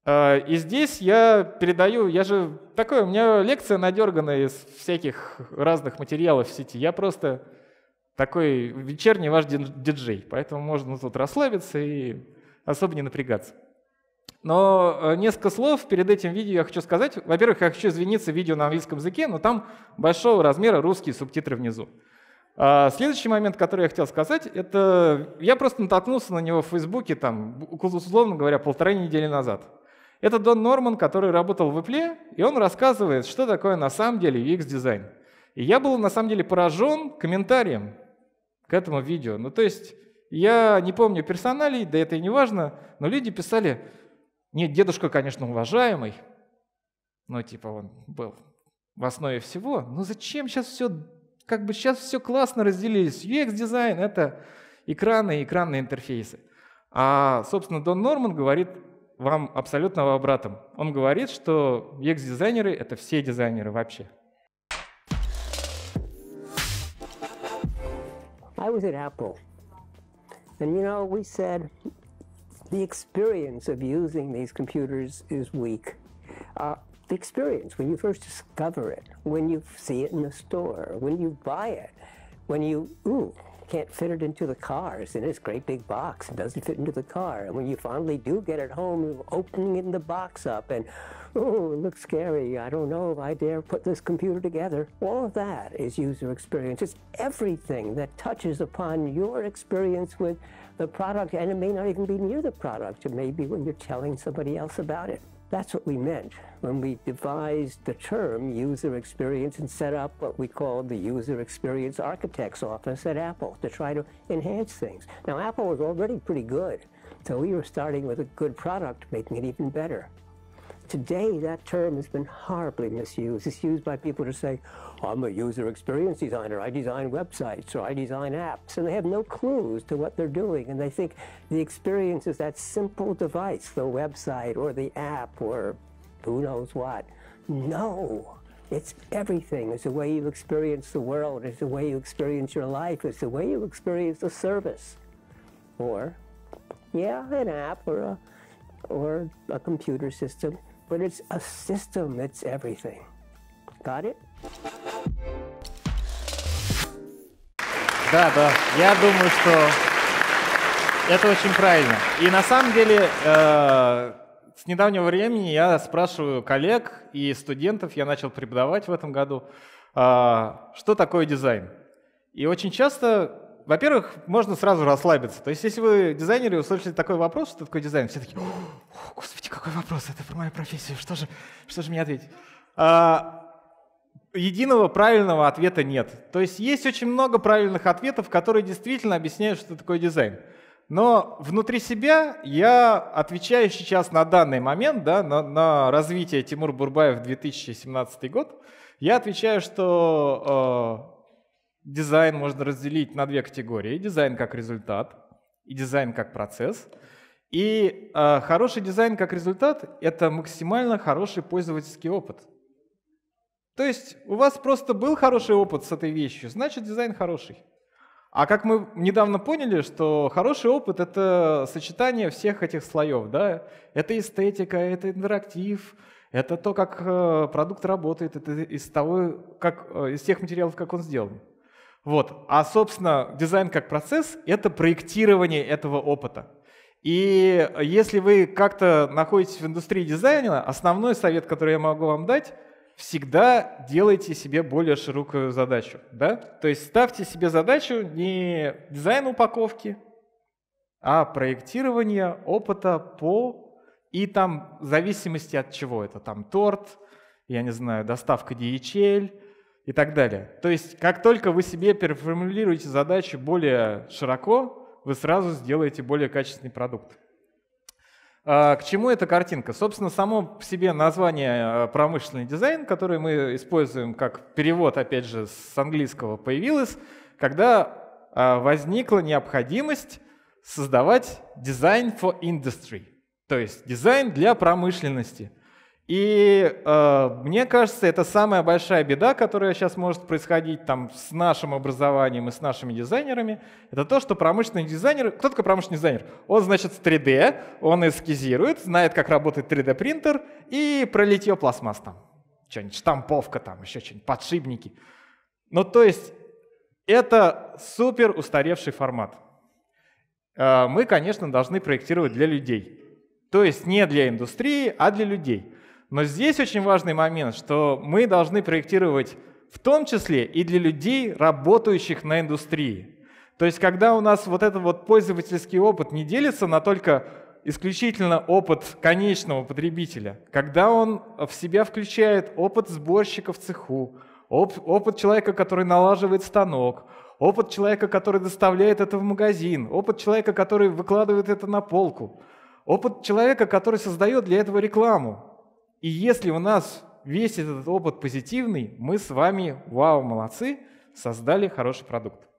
И здесь я передаю, я же такой, у меня лекция надерганная из всяких разных материалов в сети. Я просто такой вечерний ваш диджей, поэтому можно тут расслабиться и особо не напрягаться. Но несколько слов перед этим видео я хочу сказать. Во-первых, я хочу извиниться, видео на английском языке, но там большого размера русские субтитры внизу. Следующий момент, который я хотел сказать, это я просто натолкнулся на него в Фейсбуке, там, условно говоря, 1,5 недели назад. Это Дон Норман, который работал в Apple, и он рассказывает, что такое на самом деле UX-дизайн. И я был на самом деле поражен комментарием к этому видео. Ну, то есть я не помню персоналей, да это и не важно, но люди писали: нет, дедушка, конечно, уважаемый, но типа он был в основе всего. Но зачем сейчас все, как бы сейчас все классно разделились. UX-дизайн — это экраны и экранные интерфейсы. А, собственно, Дон Норман говорит вам абсолютно об обратном. Он говорит, что UX-дизайнеры — это все дизайнеры вообще. I was at Apple, and we said the experience of using these computers is weak. The experience, when you first discover it, when you see it in the store, when you buy it, when you can't fit it into the car, it's in this great big box, it doesn't fit into the car, and when you finally do get it home, you're opening the box up and it looks scary, I don't know if I dare put this computer together. All of that is user experience. It's everything that touches upon your experience with the product, and it may not even be near the product, it may be when you're telling somebody else about it. That's what we meant when we devised the term user experience and set up what we called the User Experience Architect's Office at Apple to try to enhance things. Now, Apple was already pretty good, so we were starting with a good product, making it even better. Today, that term has been horribly misused. It's used by people to say, I'm a user experience designer, I design websites, or I design apps, and they have no clues to what they're doing, and they think the experience is that simple device, the website, or the app, or who knows what. No, it's everything. It's the way you experience the world, it's the way you experience your life, it's the way you experience the service. Or, yeah, an app, or a computer system, but it's a system, it's everything. Got it? Да, я думаю, что это очень правильно. И на самом деле с недавнего времени я спрашиваю коллег и студентов, я начал преподавать в этом году, что такое дизайн. И очень часто, во-первых, можно сразу расслабиться. То есть если вы дизайнеры и услышали такой вопрос, что такое дизайн, все такие: о, господи, какой вопрос, это про мою профессию, что же мне ответить? Единого правильного ответа нет. То есть есть очень много правильных ответов, которые действительно объясняют, что такое дизайн. Но внутри себя я отвечаю сейчас на данный момент, да, на развитие Тимур Бурбаев 2017 год, я отвечаю, что дизайн можно разделить на две категории. Дизайн как результат и дизайн как процесс. И хороший дизайн как результат — это максимально хороший пользовательский опыт. То есть у вас просто был хороший опыт с этой вещью, значит дизайн хороший. А как мы недавно поняли, что хороший опыт — это сочетание всех этих слоев. Да? Это эстетика, это интерактив, это то, как продукт работает, это из тех материалов, как он сделан. Вот. А, собственно, дизайн как процесс — это проектирование этого опыта. И если вы как-то находитесь в индустрии дизайна, основной совет, который я могу вам дать — всегда делайте себе более широкую задачу. Да? То есть ставьте себе задачу не дизайн упаковки, а проектирование опыта и там в зависимости от чего это. Там торт, я не знаю, доставка DHL и так далее. То есть как только вы себе переформулируете задачу более широко, вы сразу сделаете более качественный продукт. К чему эта картинка? Собственно, само по себе название «промышленный дизайн», которое мы используем как перевод, опять же, с английского, появилось, когда возникла необходимость создавать дизайн for industry, то есть дизайн для промышленности. И мне кажется, это самая большая беда, которая сейчас может происходить там, с нашим образованием и с нашими дизайнерами. Это то, что промышленный дизайнер... Кто такой промышленный дизайнер? Он, значит, с 3D, он эскизирует, знает, как работает 3D-принтер и про литье пластмасс там. Что-нибудь, штамповка там, еще что-нибудь, подшипники. Ну, то есть это супер устаревший формат. Мы, конечно, должны проектировать для людей. То есть не для индустрии, а для людей. Но здесь очень важный момент, что мы должны проектировать в том числе и для людей, работающих на индустрии. То есть когда у нас вот этот вот пользовательский опыт не делится на только исключительно опыт конечного потребителя, когда он в себя включает опыт сборщика в цеху, опыт человека, который налаживает станок, опыт человека, который доставляет это в магазин, опыт человека, который выкладывает это на полку, опыт человека, который создает для этого рекламу. И если у нас весь этот опыт позитивный, мы с вами, вау, молодцы, создали хороший продукт.